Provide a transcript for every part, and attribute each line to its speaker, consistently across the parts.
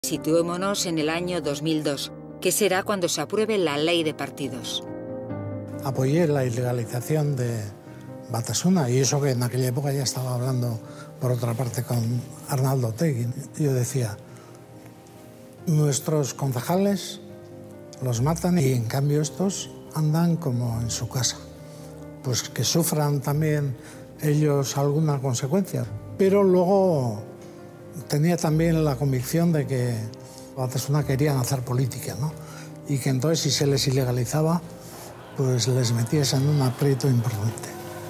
Speaker 1: Situémonos en el año 2002, que será cuando se apruebe la ley de partidos.
Speaker 2: Apoyé la ilegalización de Batasuna, y eso que en aquella época ya estaba hablando, por otra parte, con Arnaldo Otegi. Yo decía, nuestros concejales los matan y en cambio estos andan como en su casa. Pues que sufran también ellos alguna consecuencia. Pero luego tenía también la convicción de que Batasuna querían hacer política, ¿no? Y que entonces si se les ilegalizaba, pues les metías en un aprieto importante.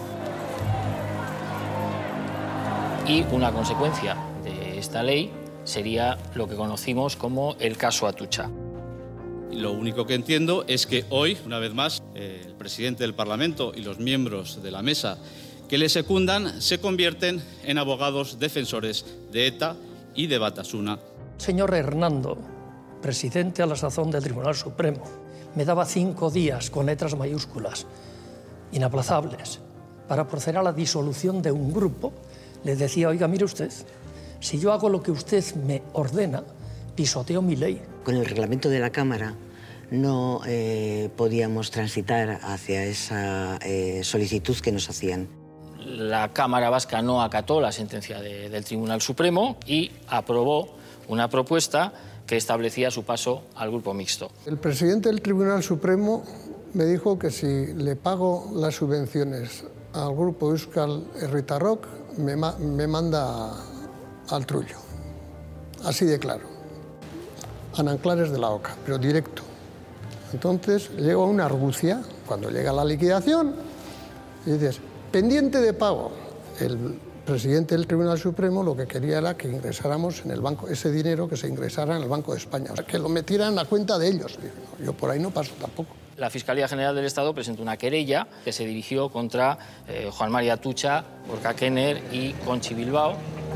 Speaker 3: Y una consecuencia de esta ley sería lo que conocimos como el caso Atutxa.
Speaker 4: Lo único que entiendo es que hoy, una vez más, el presidente del Parlamento y los miembros de la mesa que le secundan se convierten en abogados defensores de ETA y de Batasuna.
Speaker 5: Señor Hernando, presidente a la sazón del Tribunal Supremo, me daba 5 días con letras mayúsculas, inaplazables, para proceder a la disolución de un grupo. Le decía, oiga, mire usted, si yo hago lo que usted me ordena, pisoteo mi ley.
Speaker 6: Con el reglamento de la Cámara no podíamos transitar hacia esa solicitud que nos hacían.
Speaker 3: La Cámara Vasca no acató la sentencia del Tribunal Supremo y aprobó una propuesta que establecía su paso al grupo mixto.
Speaker 7: El presidente del Tribunal Supremo me dijo que si le pago las subvenciones al grupo Euskal Herritarrok, me manda al trullo. Así de claro. A Nanclares de la Oca, pero directo. Entonces llego a una argucia, cuando llega la liquidación, y dices, pendiente de pago. El presidente del Tribunal Supremo lo que quería era que ingresáramos en el banco, ese dinero que se ingresara en el Banco de España, o sea, que lo metieran a cuenta de ellos. Yo por ahí no paso tampoco.
Speaker 3: La Fiscalía General del Estado presentó una querella que se dirigió contra Juan Mari Atutxa, Gorka Kenner y Conchi Bilbao.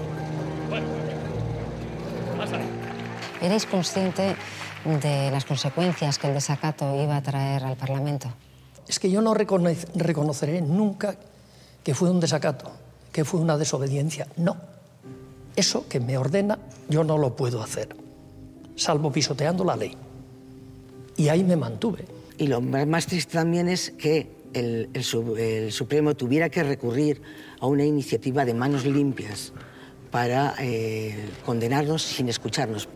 Speaker 8: ¿Erais consciente de las consecuencias que el desacato iba a traer al Parlamento?
Speaker 5: Es que yo no reconoceré nunca que fue un desacato, que fue una desobediencia. No. Eso que me ordena, yo no lo puedo hacer, salvo pisoteando la ley. Y ahí me mantuve.
Speaker 6: Y lo más triste también es que el Supremo tuviera que recurrir a una iniciativa de manos limpias para condenarnos sin escucharnos.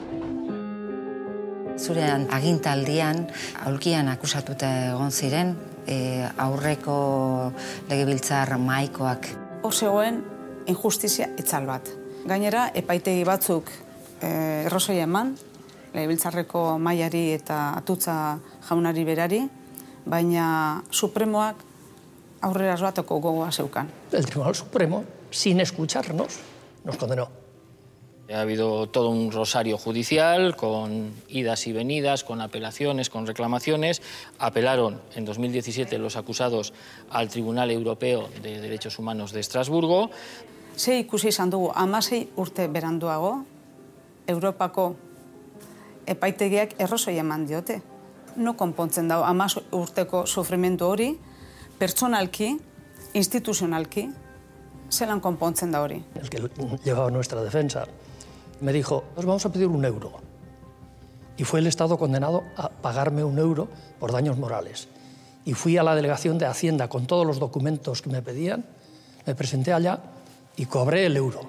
Speaker 8: Zure agintaldian, aulkian akusatuta egon ziren, aurreko legebiltzar mahaikoak.
Speaker 9: Hor zegoen injustizia itzal bat. Gainera, epaitegi batzuk errosoia eman, legebiltzarreko mahaiari eta Atutxa jaunari berari, baina Supremoak aurrera bateko gogoa zeukan.
Speaker 5: El Tribunal Supremo, sin escucharnos, nos condenó.
Speaker 3: Ha habido todo un rosario judicial con idas y venidas, con apelaciones, con reclamaciones. Apelaron en 2017 los acusados al Tribunal Europeo de Derechos Humanos de Estrasburgo.
Speaker 9: Ze ikusi izan dugu, 16 urte beranduago, Europako epaitegiak errosoi eman diote. No konpontzen dago 16 urteko sufrimendu hori, pertsonalki, instituzionalki, zelan konpontzen da hori.
Speaker 5: El que llevaba nuestra defensa me dijo, os vamos a pedir €1. Y fue el Estado condenado a pagarme €1 por daños morales. Y fui a la delegación de Hacienda con todos los documentos que me pedían, me presenté allá y cobré el €1.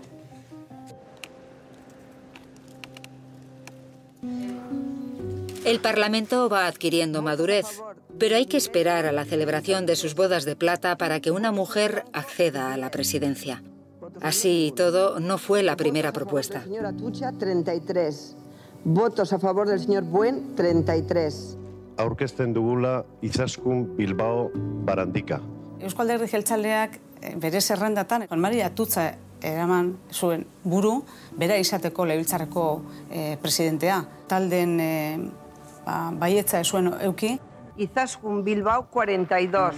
Speaker 1: El Parlamento va adquiriendo madurez, pero hay que esperar a la celebración de sus bodas de plata para que una mujer acceda a la presidencia. Así y todo, no fue la primera propuesta.
Speaker 10: Señor Atutxa, 33. Votos a favor del señor Buen, 33.
Speaker 11: Aurkezten dugula Izaskun Bilbao Barandika.
Speaker 9: Eusko Alderdi Jeltzaleak bere zerrendatan, Juan Mari Atutxa eraman zuen buru, bera izateko legebiltzarreko presidentea. Talden baietza zuen euki.
Speaker 10: Izaskun Bilbao, 42.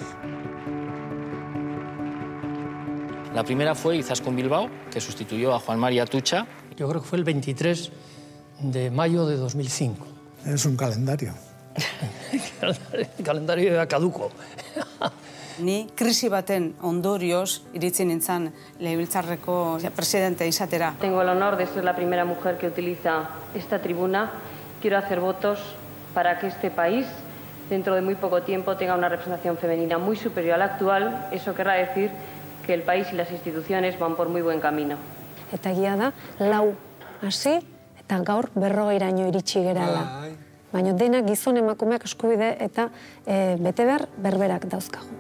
Speaker 3: La primera fue Izaskun Bilbao, que sustituyó a Juan Mari Atutxa.
Speaker 5: Yo creo que fue el 23 de mayo de 2005.
Speaker 2: Es un calendario.
Speaker 5: El calendario era caduco.
Speaker 9: Ni krisi baten ondorioz iritsi nintzen legebiltzarreko presidente izatera.
Speaker 12: Tengo el honor de ser la primera mujer que utiliza esta tribuna. Quiero hacer votos para que este país, dentro de muy poco tiempo, tenga una representación femenina muy superior a la actual. Eso querrá decir que el país y las instituciones van por muy buen camino.
Speaker 13: Eta egia da, 4 hasi eta gaur 40raino iritsi gerala. Baina denak gizon emakumeak eskubide eta betebehar berberak dauzkagu.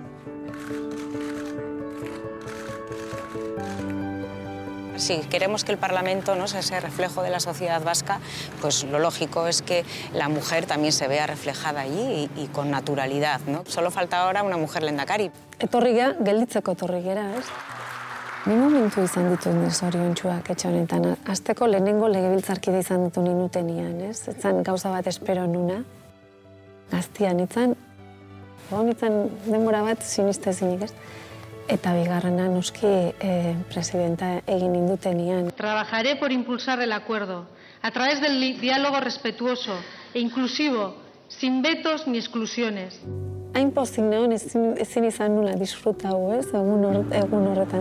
Speaker 14: Si queremos que el Parlamento no sea ese reflejo de la sociedad vasca, pues lo lógico es que la mujer también se vea reflejada allí y con naturalidad, ¿no? Solo falta ahora una mujer lehendakari.
Speaker 13: Etorri gea, gelditzeko etorri gera, ez? Ni momentu izan ditut zoriontsuak etxe honetan. Hasteko lehenengo legebiltzarkide izan ditu ninutenian, ez? Etzan gauza bat espero nuna. Gaztian itzan denbora bat sinistezinik, ez? Eta bigarrena noski presidenta egin nindutenian.
Speaker 15: Trabajaré por impulsar el acuerdo a través del diálogo respetuoso e inclusivo, sin vetos ni exclusiones.
Speaker 13: Hain pozik neon ezin izan nula disfrutau, ez? Egun horretan.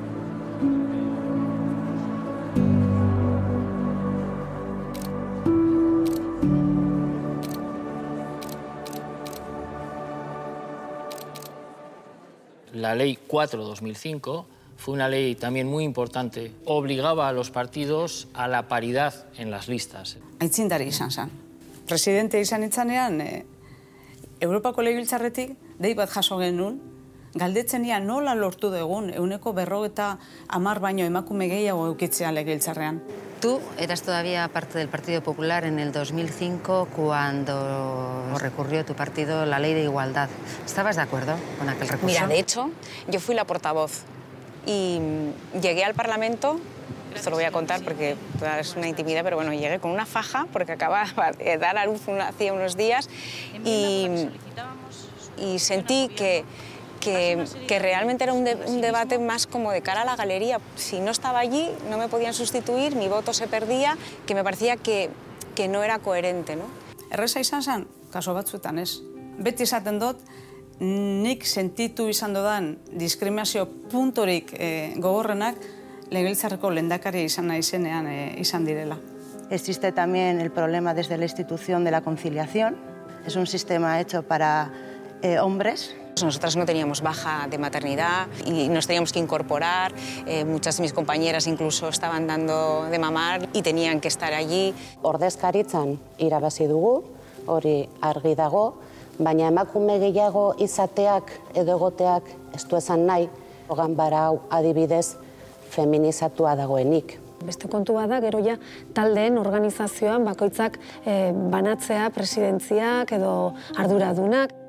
Speaker 3: La Ley 4/2005 fue una ley también muy importante. Obligaba a los partidos a la paridad en las listas.
Speaker 9: Aitzindari izan zen. Presidente izan itzanean, Europako legebiltzarretik dei bat jaso genuen, galdetzenia nola lortu dugun 50% baino emakume gehiago eukitzea legebiltzarrean.
Speaker 8: Tú eras todavía parte del Partido Popular en el 2005 cuando recurrió tu partido la Ley de Igualdad. ¿Estabas de acuerdo con aquel recurso?
Speaker 14: Mira, de hecho, yo fui la portavoz y llegué al Parlamento, esto lo voy a contar porque es una intimidad, pero bueno, llegué con una faja porque acababa de dar a luz hacía unos días y sentí que realmente era un debate más como de cara a la galería. Si no estaba allí, no me podían sustituir, mi voto se perdía, que me parecía que no era coherente, ¿no?
Speaker 9: Erreza izan zen, kaso batzuetan ez. Beti esaten dut, nik sentitu izan dodan diskriminazio puntorik gogorrenak legebiltzarreko lehendakaria izan naizenean izan direla.
Speaker 16: Existe también el problema desde la institución de la conciliación. Es un sistema hecho para hombres.
Speaker 14: Nosotras no teníamos baja de maternidad y nos teníamos que incorporar. Muchas de mis compañeras incluso estaban dando de mamar y tenían que estar allí.
Speaker 17: Ordezkaritzan irabazi dugu, hori argi dago, baina emakume gehiago izateak edo egoteak ez du esan nahi, ganbara hau adibidez feminizatua dagoenik.
Speaker 13: Beste kontu bada, gero ja taldeen organizazioan bakoitzak banatzea presidentziak edo arduradunak.